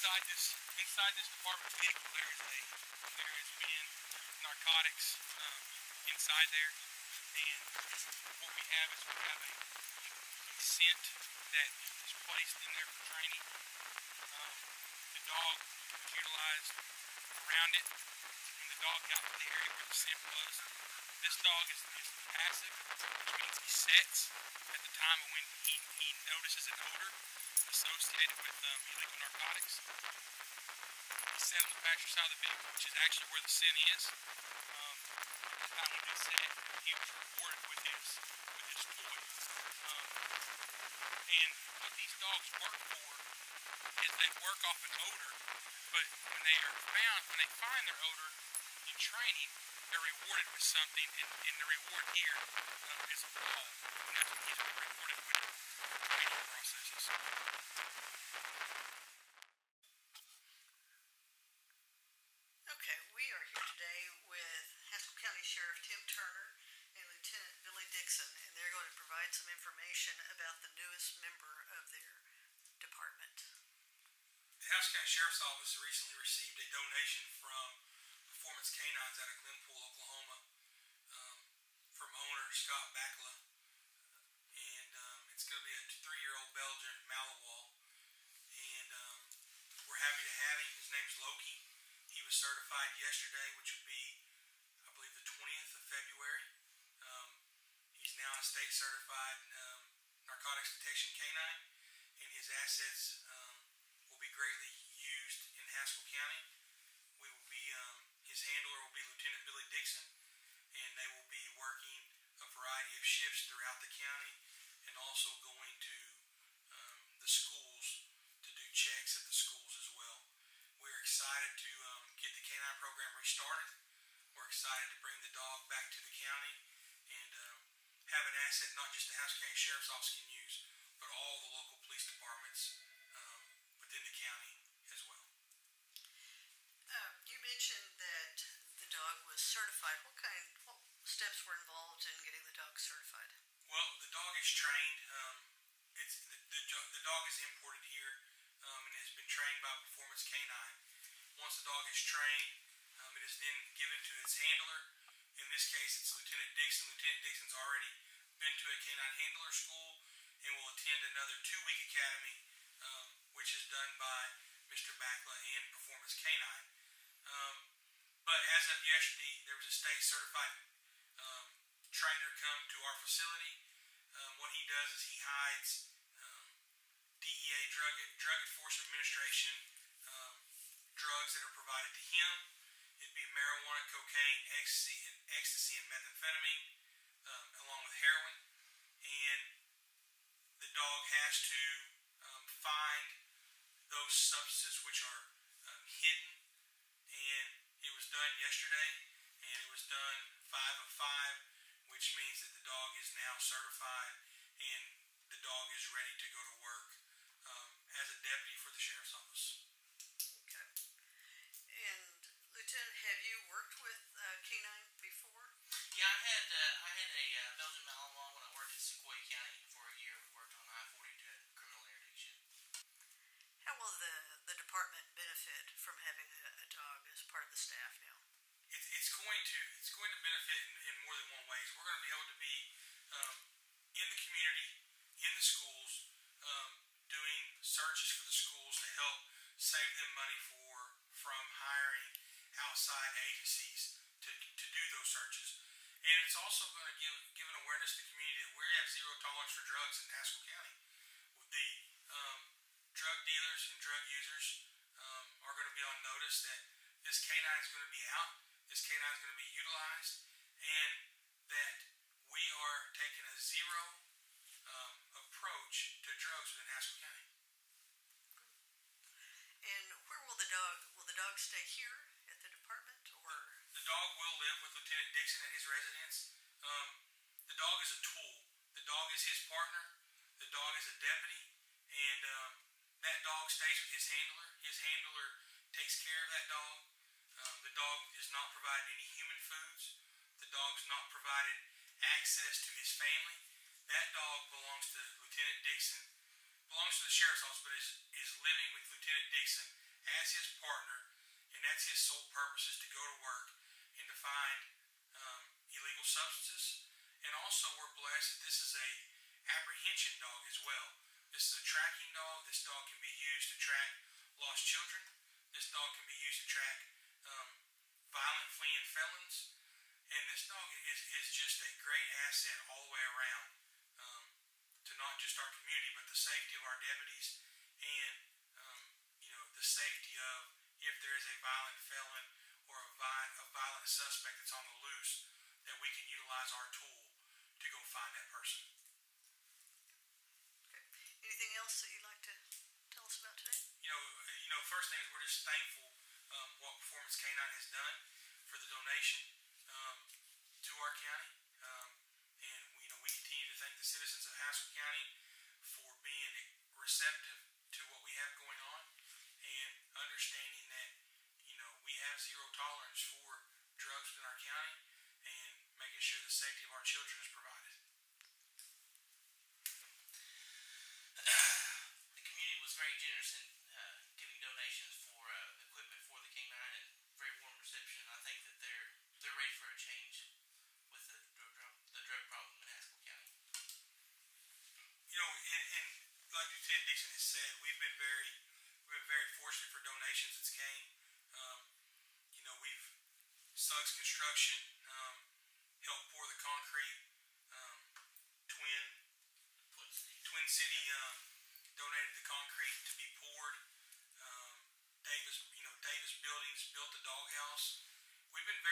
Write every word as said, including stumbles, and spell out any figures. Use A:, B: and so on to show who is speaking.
A: inside this inside this department vehicle there is a there has been narcotics um, inside there, and what we have is we have a, a scent that is placed in there for training. Um, the dog was utilized around it, and the dog got to the area where the scent was. This dog is, is passive, which means he sets at the time of when he, he notices an odor associated with um, illegal narcotics. He sat on the passenger side of the vehicle, which is actually where the scent is. Um, at the time when he set, he was rewarded with his with his toy. Um, and what these dogs work for is they work off an odor, but when they are found, when they find their odor in training, they're rewarded with something, and, and the reward here uh, is a ball, and that's what he's been rewarded with training processes.
B: Okay, we are here today with Haskell County Sheriff Tim Turner and Lieutenant Billy Dixon, and they're going to provide some information about the newest member of their department.
A: The Haskell County Sheriff's Office recently received a donation from Performance Canines out of Glenpool, Oklahoma, um, from owner Scott Backla, and um, it's going to be a three-year-old Belgian Malinois, and um, we're happy to have him. His name's Loki. He was certified yesterday, which would be, I believe, the twentieth of February. Um, he's now a state certified um, narcotics detection canine, and his assets um, will be greatly used in Haskell County. We will be, um, his handler will be Lieutenant Billy Dixon, and they will be working a variety of shifts throughout the county, and also going to um, the schools to do checks at the schools as well. We're excited to um, get the canine program restarted. We're excited to bring the dog back to the county and um, have an asset not just the Haskell County Sheriff's Office can use, but all the local police departments um, within the county as well.
B: Uh, you mentioned that the dog was certified. What kind, what steps were involved in getting the dog certified?
A: Well, the dog is trained. Um, it's the, the, the dog is imported here um, and has been trained by Performance Canine. Once the dog is trained, um, it is then given to its handler. In this case, it's Lieutenant Dixon. Lieutenant Dixon's already been to a canine handler school and will attend another two-week academy, um, which is done by Mister Backla and Performance Canine. Um, but as of yesterday, there was a state certified um, trainer come to our facility. Um, what he does is he hides um, D E A, Drug, Drug Enforcement Administration um, drugs that are provided to him. It'd be marijuana, cocaine, ecstasy, and, ecstasy, and methamphetamine, um, along with heroin. And the dog has to um, find those substances which are um, hidden. And it was done yesterday, and it was done five of five, which means that the dog is now certified, and the dog is ready to go to work um, as a deputy for the Sheriff's Office.
B: Okay. And Lieutenant, have you worked with uh, canine before?
C: Yeah, I had uh, I had a uh, Belgian Malinois when I worked in Sequoia County for a year. We worked on I forty doing criminal interdiction.
B: How will the, the department benefit from having a, a dog as part of the staff now?
A: It, it's going to it's going to benefit in, in more than one ways. We're going to be able to be um, in the community, in the schools, um, doing searches for the schools to help save them money for from hiring outside agencies to, to do those searches. And it's also going to give give an awareness to the community that we have zero tolerance for drugs in Haskell County. The um, drug dealers and drug users um, are going to be on notice that this canine is going to be out, this canine is going to be utilized, and that we are taking a zero um, approach to drugs within Haskell County.
B: And where will the dog, will the dog stay here at the department, or?
A: The dog will live with Lieutenant Dixon at his residence. Um, the dog is a tool. The dog is his partner. The dog is a deputy, and um, that dog stays with his handler. His handler takes care of that dog. Um, the dog is not provided any human foods. The dog's not provided access to his family. That dog belongs to Lieutenant Dixon, belongs to the Sheriff's Office, but is, is living with Lieutenant Dixon as his partner, and that's his sole purpose, is to go to work and to find um, illegal substances. And also, we're blessed that this is a apprehension dog as well. This is a tracking dog. This dog can be used to track lost children. This dog can be used to track um, violent fleeing felons. And this dog is, is just a great asset all the way around, um, to not just our community, but the safety of our deputies, and um, you know, the safety of, if there is a violent felon or a, vi- a violent suspect that's on the loose, that we can utilize our tool to go find that person.
B: Okay. Anything else that you'd like to tell us about today?
A: You know, you know, first thing is we're just thankful um, what Performance K nine has done for the donation um, to our county, um, and you know, we continue to thank the citizens of Haskell County for being receptive to what we have going on, and understanding that, you know, we have zero tolerance for drugs within our county, and making sure the safety of our children is provided.
C: The community was very generous in uh, giving donations for uh, equipment for the K nine, and very warm reception. I think that they're they're ready for a change with the drug, the drug problem in Haskell County.
A: You know, and, and like Lieutenant Dixon has said, we've been very we've been very fortunate for donations that's came. Um, you know, we've Suggs Construction um, helped pour the concrete. Um, Twin
C: Twin City,
A: Twin City um, donated the concrete to be poured. Um, Davis, you know, Davis Buildings built the doghouse. We've been